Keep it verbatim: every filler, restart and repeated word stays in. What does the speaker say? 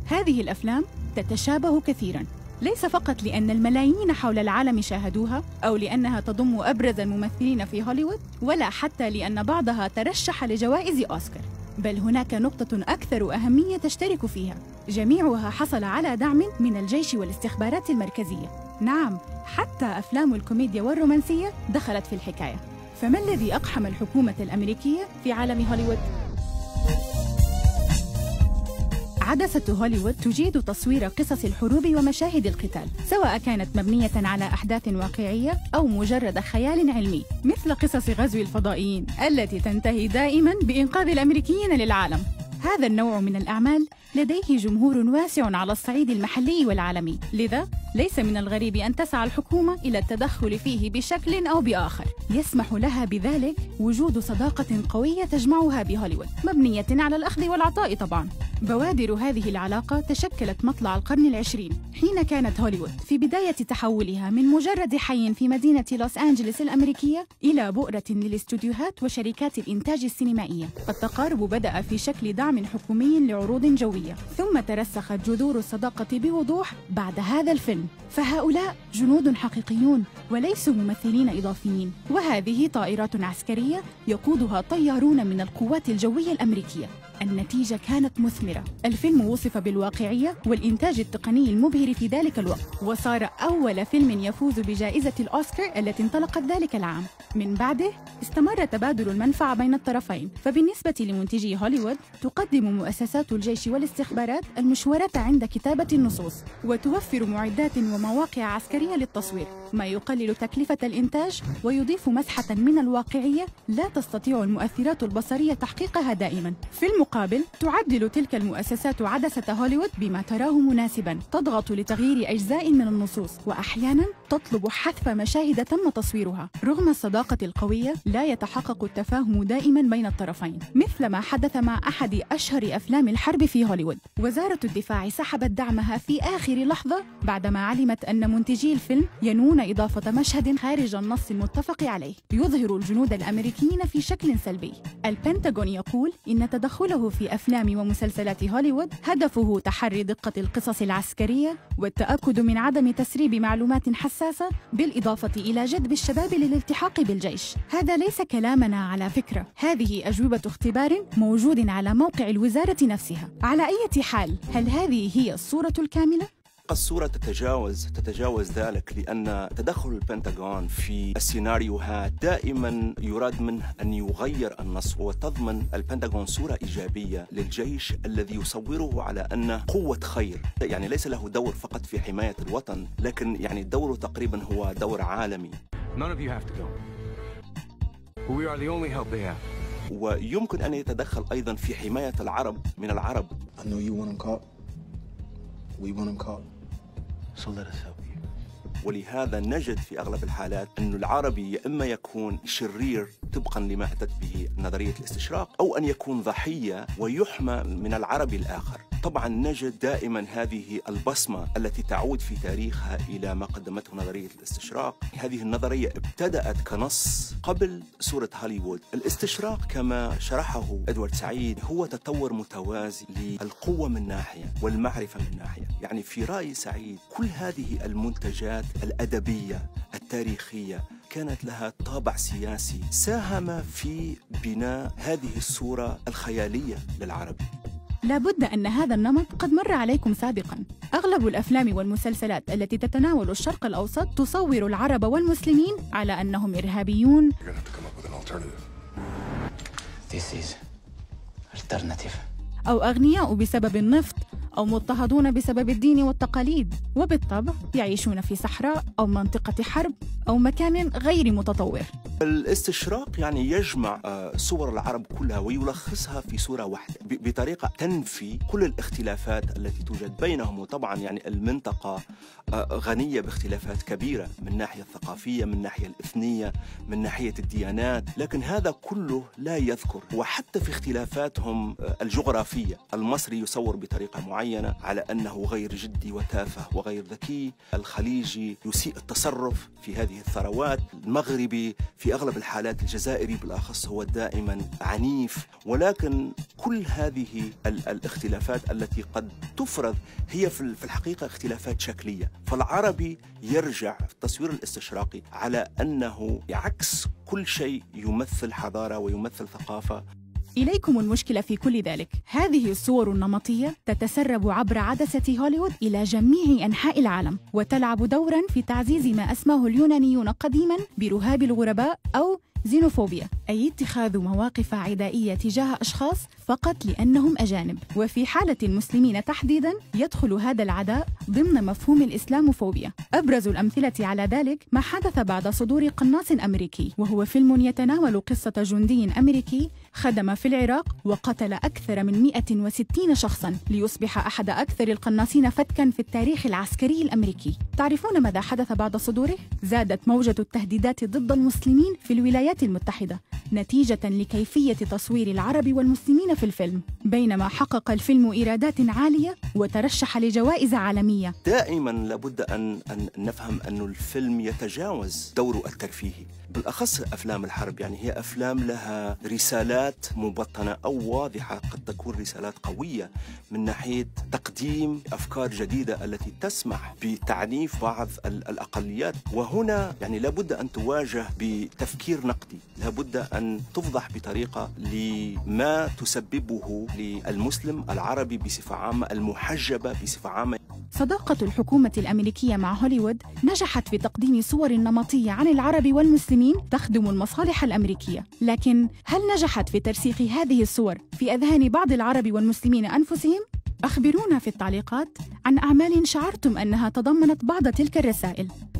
هذه الأفلام تتشابه كثيراً، ليس فقط لأن الملايين حول العالم شاهدوها أو لأنها تضم أبرز الممثلين في هوليوود، ولا حتى لأن بعضها ترشح لجوائز أوسكار، بل هناك نقطة أكثر أهمية تشترك فيها، جميعها حصل على دعم من الجيش والاستخبارات المركزية. نعم، حتى أفلام الكوميديا والرومانسية دخلت في الحكاية. فما الذي أقحم الحكومة الأمريكية في عالم هوليوود؟ عدسة هوليوود تجيد تصوير قصص الحروب ومشاهد القتال، سواء كانت مبنية على أحداث واقعية أو مجرد خيال علمي، مثل قصص غزو الفضائيين التي تنتهي دائماً بإنقاذ الأمريكيين للعالم. هذا النوع من الأعمال لديه جمهور واسع على الصعيد المحلي والعالمي، لذا ليس من الغريب أن تسعى الحكومة إلى التدخل فيه بشكل أو بآخر يسمح لها بذلك وجود صداقة قوية تجمعها بهوليوود، مبنية على الأخذ والعطاء طبعاً. بوادر هذه العلاقة تشكلت مطلع القرن العشرين، حين كانت هوليوود في بداية تحولها من مجرد حي في مدينة لوس أنجلوس الأمريكية إلى بؤرة للاستوديوهات وشركات الإنتاج السينمائية. التقارب بدأ في شكل دعم حكومي لعروض جوية، ثم ترسخت جذور الصداقة بوضوح بعد هذا الفيلم. فهؤلاء جنود حقيقيون وليسوا ممثلين إضافيين، وهذه طائرات عسكرية يقودها طيارون من القوات الجوية الأمريكية. النتيجة كانت مثمرة، الفيلم وصف بالواقعية والإنتاج التقني المبهر في ذلك الوقت، وصار أول فيلم يفوز بجائزة الأوسكار التي انطلقت ذلك العام. من بعده استمر تبادل المنفعة بين الطرفين، فبالنسبة لمنتجي هوليوود تقدم مؤسسات الجيش والاستخبارات المشورة عند كتابة النصوص، وتوفر معدات ومواقع عسكرية للتصوير، ما يقلل تكلفة الإنتاج ويضيف مسحة من الواقعية لا تستطيع المؤثرات البصرية تحقيقها دائما. في المقابل تعدل تلك المؤسسات عدسة هوليوود بما تراه مناسبا، تضغط لتغيير أجزاء من النصوص، وأحيانا تطلب حذف مشاهد تم تصويرها. رغم الصداقة القوية لا يتحقق التفاهم دائما بين الطرفين، مثل ما حدث مع أحد أشهر أفلام الحرب في هوليوود. وزارة الدفاع سحبت دعمها في آخر لحظة بعدما علمت أن منتجي الفيلم ينوون إضافة مشهد خارج النص المتفق عليه يظهر الجنود الأمريكيين في شكل سلبي. البنتاغون يقول إن تدخله في أفلام ومسلسلات هوليوود هدفه تحري دقة القصص العسكرية والتأكد من عدم تسريب معلومات حساسة، بالإضافة إلى جذب الشباب للالتحاق بالجيش. هذا ليس كلامنا على فكرة، هذه أجوبة اختبار موجود على موقع الوزارة نفسها. على أي حال، هل هذه هي الصورة الكاملة؟ الصورة تتجاوز تتجاوز ذلك، لأن تدخل البنتاغون في السيناريوهات دائما يراد منه أن يغير النص، وتضمن البنتاغون صورة إيجابية للجيش الذي يصوره على أنه قوة خير، يعني ليس له دور فقط في حماية الوطن، لكن يعني دوره تقريبا هو دور عالمي. None of you have to go. We are the only help they have. ويمكن أن يتدخل أيضا في حماية العرب من العرب. I know you want them caught. We want them caught. So let us help you. ولهذا نجد في أغلب الحالات أن العربي يا إما يكون شرير طبقا لما أتت به نظرية الاستشراق، أو أن يكون ضحية ويحمى من العربي الآخر. طبعا نجد دائما هذه البصمة التي تعود في تاريخها إلى ما قدمته نظرية الاستشراق. هذه النظرية ابتدأت كنص قبل سورة هوليوود. الاستشراق كما شرحه إدوارد سعيد هو تطور متوازي للقوة من ناحية والمعرفة من ناحية. يعني في رأي سعيد كل هذه المنتجات الأدبية التاريخية كانت لها طابع سياسي ساهم في بناء هذه الصورة الخيالية للعربي. لابد أن هذا النمط قد مر عليكم سابقاً. أغلب الأفلام والمسلسلات التي تتناول الشرق الأوسط تصور العرب والمسلمين على أنهم إرهابيون أو أغنياء بسبب النفط، أو مضطهدون بسبب الدين والتقاليد، وبالطبع يعيشون في صحراء أو منطقة حرب أو مكان غير متطور. الاستشراق يعني يجمع صور العرب كلها ويلخصها في صورة واحدة بطريقة تنفي كل الاختلافات التي توجد بينهم. وطبعا يعني المنطقة غنية باختلافات كبيرة من الناحية الثقافية، من الناحية الإثنية، من ناحية الديانات، لكن هذا كله لا يذكر. وحتى في اختلافاتهم الجغرافية، المصري يصور بطريقة معينة على أنه غير جدي وتافه وغير ذكي، الخليجي يسيء التصرف في هذه الثروات، المغربي في أغلب الحالات الجزائري بالأخص هو دائما عنيف، ولكن كل هذه ال الاختلافات التي قد تفرض هي في الحقيقة اختلافات شكلية. فالعربي يرجع في التصوير الاستشراقي على أنه عكس كل شيء يمثل حضارة ويمثل ثقافة. إليكم المشكلة في كل ذلك. هذه الصور النمطية تتسرب عبر عدسة هوليوود إلى جميع أنحاء العالم، وتلعب دورا في تعزيز ما أسماه اليونانيون قديما برهاب الغرباء أو زينوفوبيا، أي اتخاذ مواقف عدائية تجاه أشخاص فقط لأنهم أجانب. وفي حالة المسلمين تحديداً يدخل هذا العداء ضمن مفهوم الإسلاموفوبيا. أبرز الأمثلة على ذلك ما حدث بعد صدور قناص أمريكي، وهو فيلم يتناول قصة جندي أمريكي خدم في العراق وقتل أكثر من مئة وستين شخصاً ليصبح أحد أكثر القناصين فتكاً في التاريخ العسكري الأمريكي. تعرفون ماذا حدث بعد صدوره؟ زادت موجة التهديدات ضد المسلمين في الولايات المتحدة نتيجة لكيفية تصوير العرب والمسلمين في الفيلم، بينما حقق الفيلم إيرادات عالية وترشح لجوائز عالمية. دائما لابد أن, أن نفهم أن الفيلم يتجاوز دوره الترفيهي، بالأخص أفلام الحرب. يعني هي أفلام لها رسالات مبطنة أو واضحة، قد تكون رسالات قوية من ناحية تقديم أفكار جديدة التي تسمح بتعنيف بعض الأقليات. وهنا يعني لابد أن تواجه بتفكير نقدي، لابد أن تفضح بطريقة لما تسببه للمسلم العربي بصفة عامة، المحجبة بصفة عامة. صداقة الحكومة الأمريكية مع هوليوود نجحت في تقديم صور نمطية عن العرب والمسلمين تخدم المصالح الأمريكية، لكن هل نجحت في ترسيخ هذه الصور في أذهان بعض العرب والمسلمين أنفسهم؟ أخبرونا في التعليقات عن أعمال شعرتم أنها تضمنت بعض تلك الرسائل.